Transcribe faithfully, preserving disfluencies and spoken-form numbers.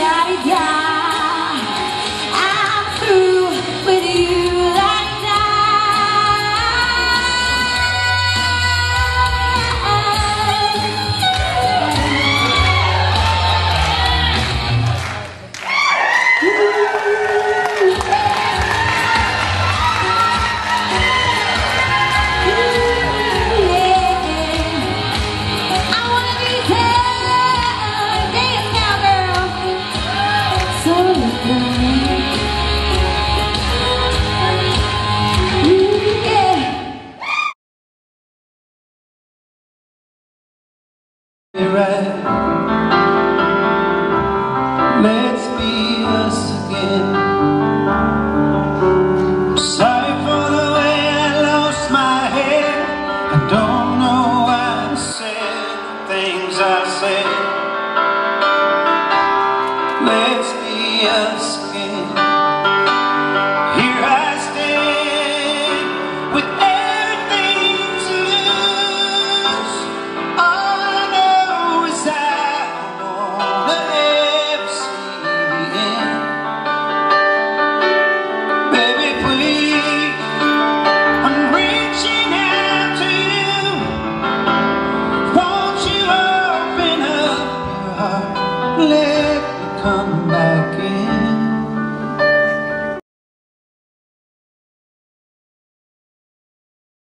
la-di-da. I'm through with you, la-di-da. Right. Let's be us again. Sorry for the way I lost my head. I don't know why I said the things I said. Let's be us again. Here I stand with everything to lose. All I know is I won't ever see the end. Baby, please, I'm reaching out to you. Won't you open up your heart? Let me come back in.